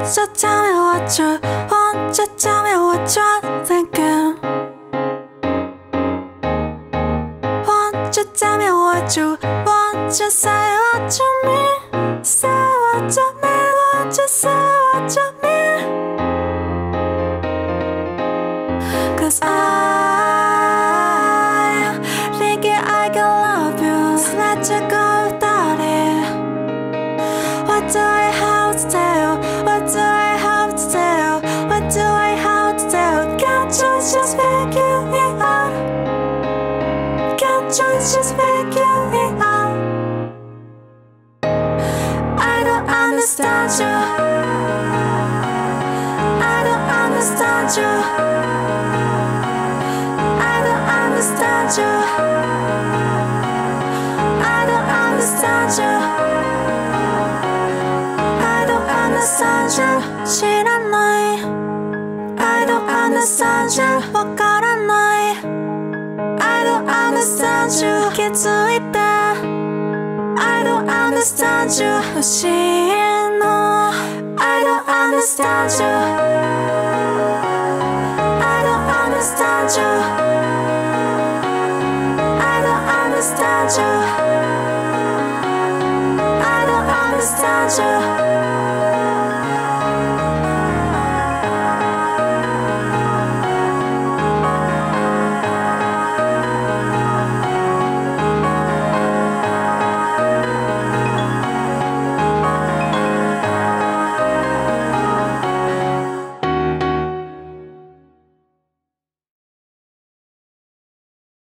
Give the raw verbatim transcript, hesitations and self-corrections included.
So tell me what you want, just tell me what you're thinking. Won't you tell me what you want, just say what you mean. Say what you mean, won't you say what you mean? Cause I think I can love you, so let you go without it. What do I have to tell? What do I have to tell? What do I have to tell? Can't you just figure it out? Can't you just figure it out? I don't understand you. I don't understand you. I don't understand you. I don't understand you. I don't understand you. 지난 너의 I don't understand you. 못 걸어 너의 I don't understand you. 기도 있다 I don't understand you. 무시해 너 I don't understand you. I don't understand you. I don't understand you. I don't understand you.